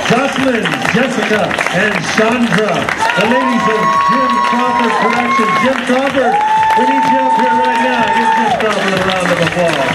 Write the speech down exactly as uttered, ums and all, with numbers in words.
Jocelyn, Jessica, and Chandra, the ladies of Jim Crawford Productions. Jim Crawford, we need you up here right now. Give Jim Crawford a round of applause.